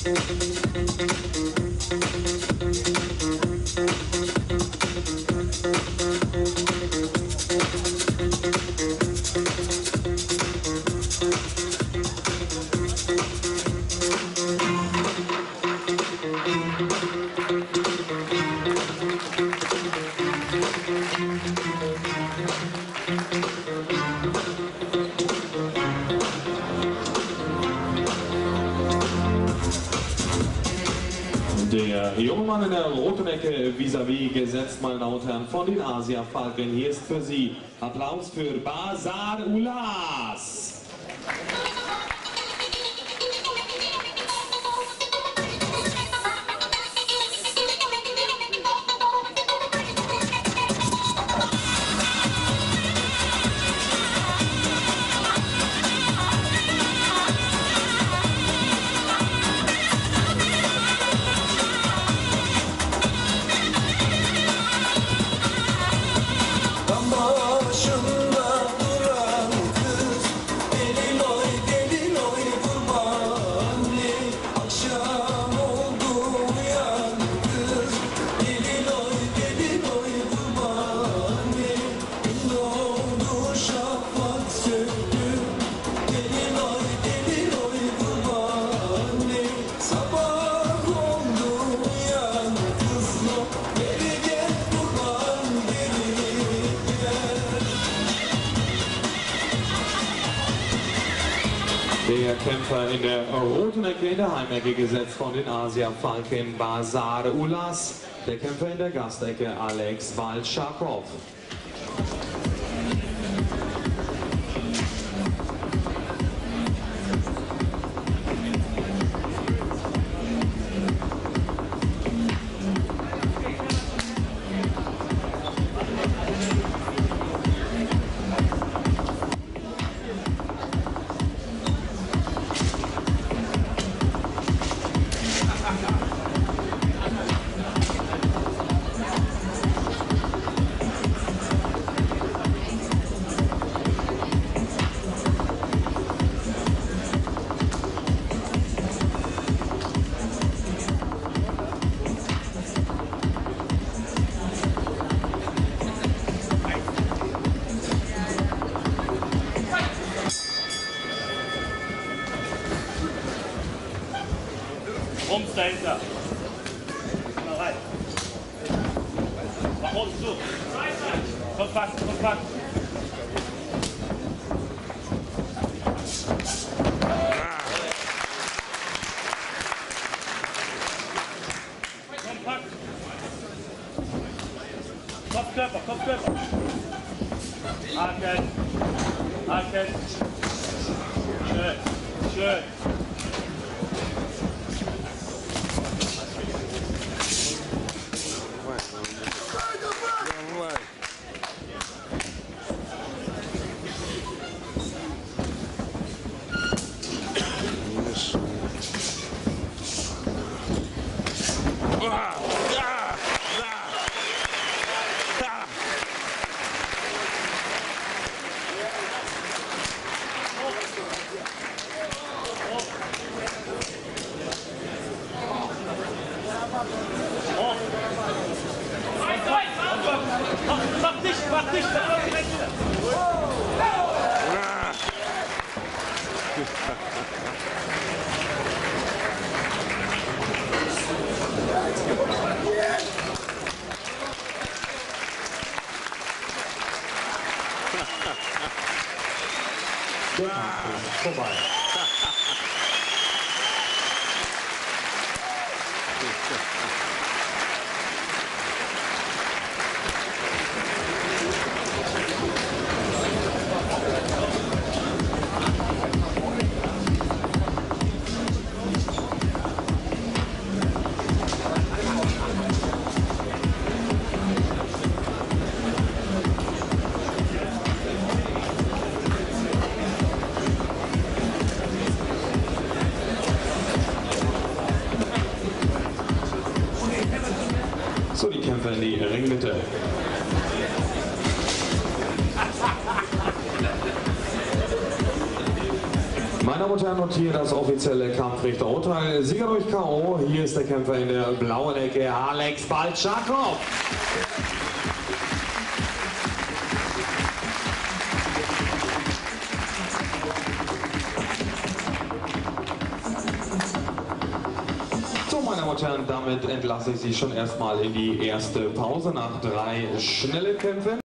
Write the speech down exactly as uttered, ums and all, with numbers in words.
Der junge Mann in der roten Ecke vis-à-vis gesetzt, meine Damen und Herren, von den Asia Falken. Hier ist für Sie Applaus für Bazar Ulas. Der Kämpfer in der roten Ecke, in der Heimecke gesetzt von den Asia Falken, Bazar Ulas. Der Kämpfer in der Gastecke, Alex Baltschakov. Rums dahinter. Mal rein. Mach uns zu. Kompakt, kompakt. Kompakt. Kopfkörper, Kopfkörper. Haken. Haken. Schön, schön. Mach dich, mach dich, dann lauf direkt wieder. Vorbei. So, die Kämpfer in die Ringmitte. Meine Damen und Herren, und hier das offizielle Kampfrichterurteil. Sieger durch K O. Hier ist der Kämpfer in der blauen Ecke, Alex Baltschakov. So, meine Damen und Herren, damit entlasse ich Sie schon erstmal in die erste Pause nach drei schnellen Kämpfen.